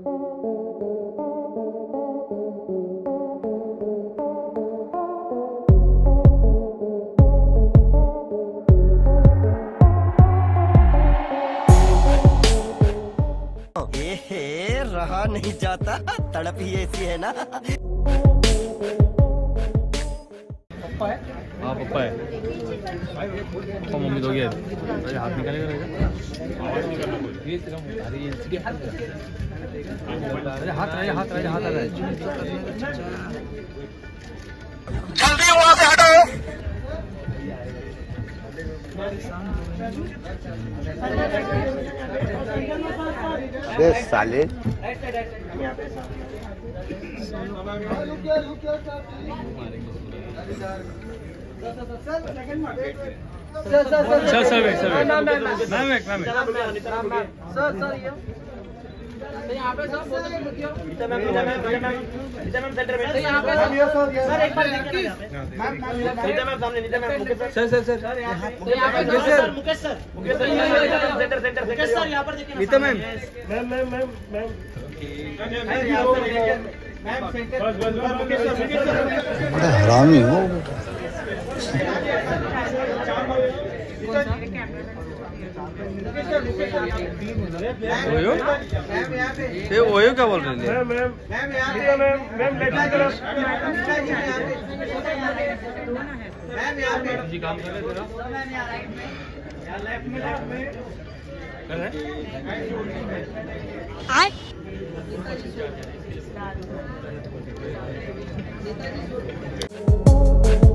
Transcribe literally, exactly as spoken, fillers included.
ये रहा नहीं जाता, तड़प ही ऐसी है ना। पप्पा है? हाँ पप्पा है। पप्पा मम्मी दोगे अरे हाथ निकालेगा अरे हाथ रहे हाथ रहे हाथ रहे जल्दी वहाँ से हटो। साले sir sir sir ma'am ma'am ma'am ma'am sir sir ये यहाँ पे सर फोटो क्लिक किया। Nita ma'am Nita ma'am Nita ma'am Nita ma'am centre में यहाँ पे सर एक बार देखिए मैम नीता मैम सामने Nita ma'am Mukesh sir sir sir यहाँ पे sir Mukesh sir Mukesh sir centre centre Mukesh sir यहाँ पर देखिए Nita ma'am ma'am ma'am ma'am ma'am ma'am centre बस बस मुकेश सर मुकेश सर बड़ा हरामी हो ओयो ये ओयो क्या बोल रहे हैं मैम मैम मैम यहाँ मैम मैम लेफ्ट की तरफ मैम यहाँ पे जी काम कर रहे तेरा मैम यहाँ राइट में यहाँ लेफ्ट में लेफ्ट में कर रहे आए